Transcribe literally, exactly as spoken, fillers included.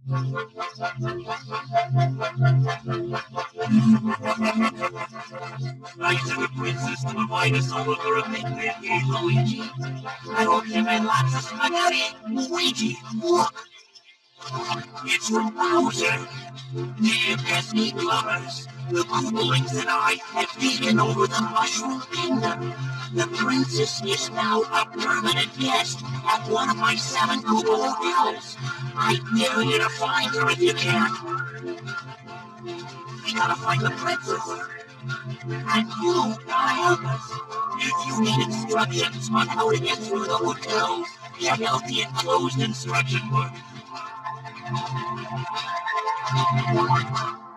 I to the princess to invite us all over a big pancake, Luigi. I hope you made lots of spaghetti. Luigi, look! It's from Bowser. Dear pesky lovers, the Koopalings and I have taken over the Mushroom Kingdom. The princess is now a permanent guest at one of my seven Koopal hotels. I dare you to find her if you can. We gotta find the princess. And you gotta help us. If you need instructions on how to get through the hotels, check out the enclosed instruction book.